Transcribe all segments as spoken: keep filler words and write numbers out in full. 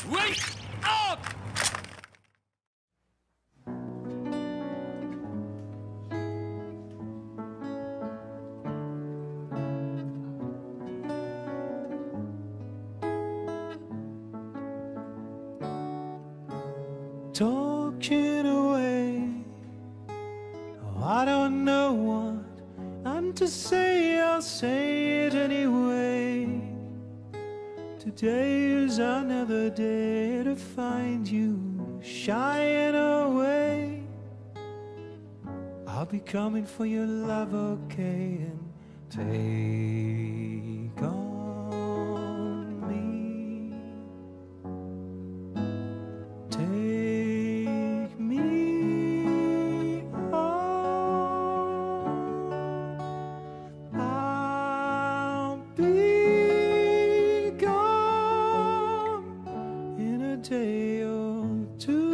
Wake up! Talking away, oh, I don't know what I'm to say, I'll say it anyway. Today is another day to find you shying away. I'll be coming for your love, okay, and take on me. Take me on. I'll be gone in a day or two.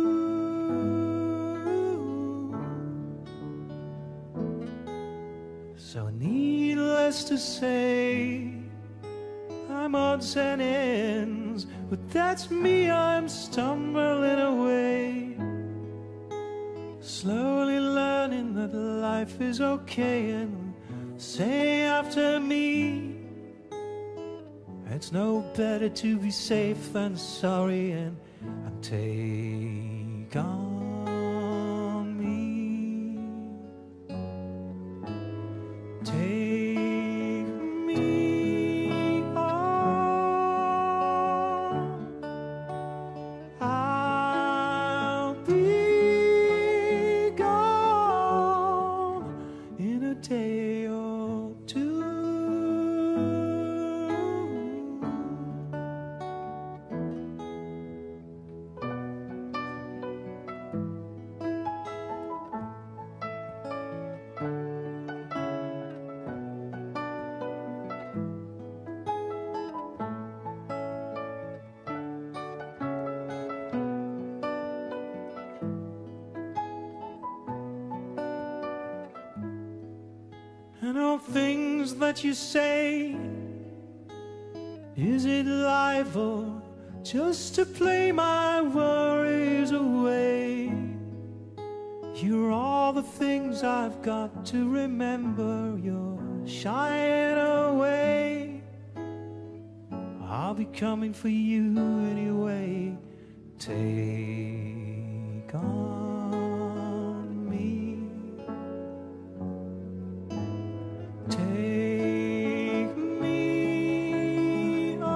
So needless to say, I'm odds and ends, but that's me, I'm stumbling away, slowly learning that life is okay. And say after me, it's no better to be safe than sorry. And, and take on me. Take me on. I'll be gone in a day or two. And all things that you say, is it life or just to play my worries away? You're all the things I've got to remember. You're shying away. I'll be coming for you anyway. Take on me. Take me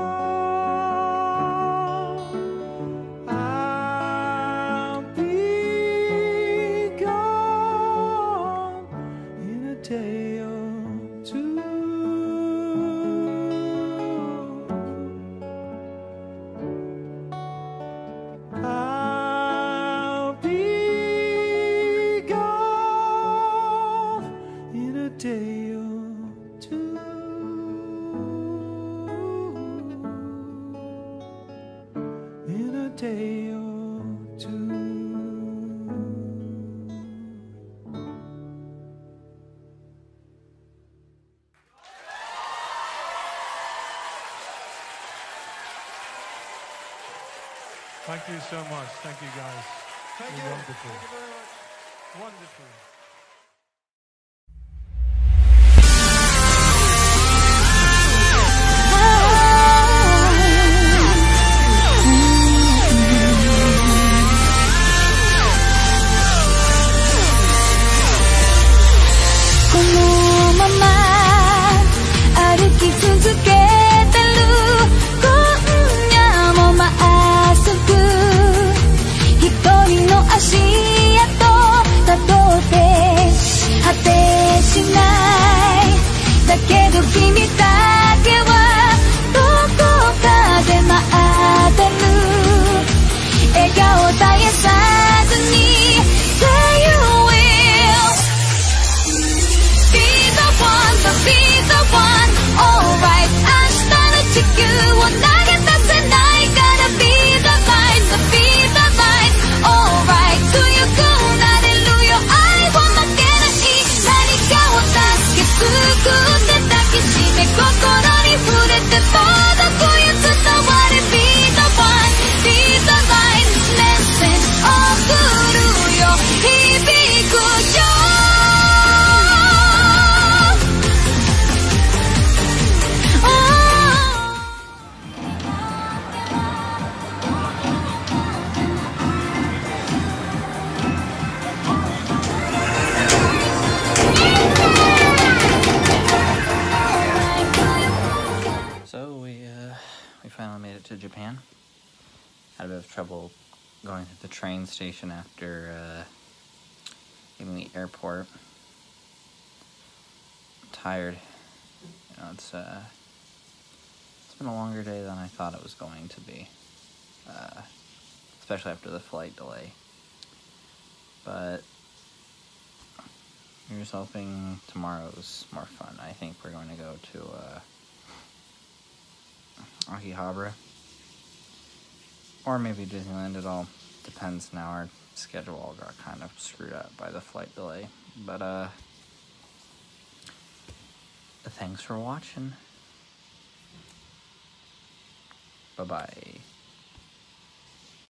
on. I'll be gone in a day or two. I'll be gone in a day or two. In a day or two. Thank you so much. Thank you, guys. Thank You're you. wonderful. Thank you very much. Wonderful. Hito の足跡たどって finally made it to Japan. Had a bit of trouble going to the train station after uh, leaving the airport. I'm tired. You know, it's uh, it's been a longer day than I thought it was going to be, uh, especially after the flight delay. But here's hoping tomorrow's more fun. I think we're going to go to uh, Akihabara, or maybe Disneyland. It all depends now. Our schedule all got kind of screwed up by the flight delay. But uh, thanks for watching. Bye-bye.